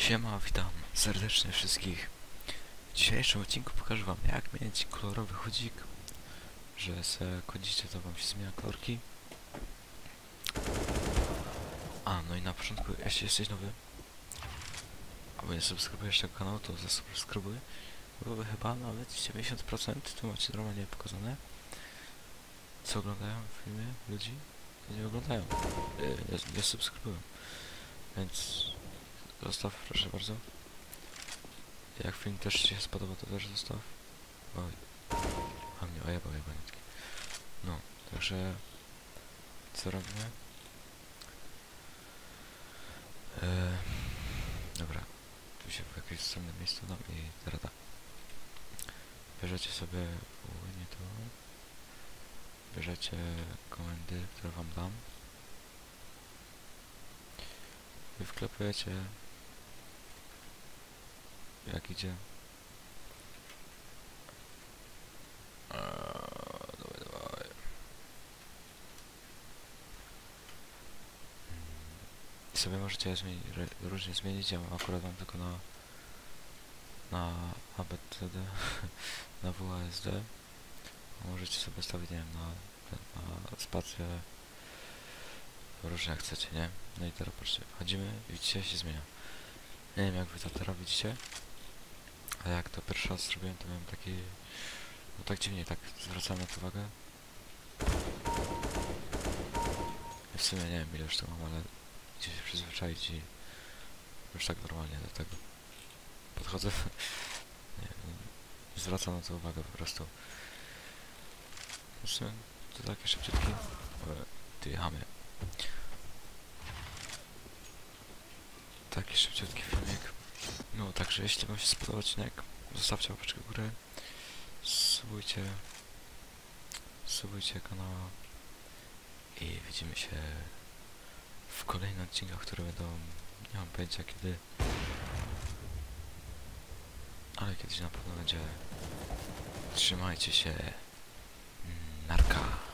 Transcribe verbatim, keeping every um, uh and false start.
Siema, witam serdecznie wszystkich. W dzisiejszym odcinku pokażę wam, jak mieć kolorowy chodzik, że se chodzicie, to wam się zmienia kolorki. A, no i na początku, jeśli jesteś nowy, albo nie subskrybujesz tego kanału, to zasubskrybuj. Byłoby chyba nawet dziewięćdziesiąt procent, tu macie normalnie pokazane, co oglądają w filmie ludzi, nie oglądają, nie, nie subskrybują. Więc zostaw, proszę bardzo. Jak film też ci się spodoba, to też zostaw. Oj. A mnie ojebał jebanitki. No, także... Co robimy? Eee, dobra. Tu się w jakieś cenne miejsce dam i teraz tak. Bierzecie sobie... Uj, nie to... Bierzecie komendy, które wam dam. I wklepujecie... Jak idzie. Eee, dawaj, dawaj. I sobie możecie zmienić, różnie zmienić, ja akurat mam tylko na na A B C D, na W A S D. Możecie sobie stawić, nie wiem, na, na spację, różnie jak chcecie, nie? No i teraz patrzcie, chodzimy, widzicie, się zmienia. Nie wiem jak wy to teraz widzicie, ale jak to pierwszy raz zrobiłem, to miałem taki, no tak dziwnie, tak zwracałem na to uwagę. I w sumie nie wiem ile już to mam, ale gdzieś się przyzwyczaić i już tak normalnie do tego podchodzę. Nie, nie zwracam na to uwagę po prostu. W sumie to takie szybciutki. Ty jechamy. Taki szybciutki filmik. No także jeśli wam się spodobał odcinek, zostawcie łapeczkę w górę. Subujcie. Subujcie kanał. I widzimy się w kolejnych odcinkach, które będą, nie mam pojęcia kiedy, ale kiedyś na pewno będzie. Trzymajcie się. Narka.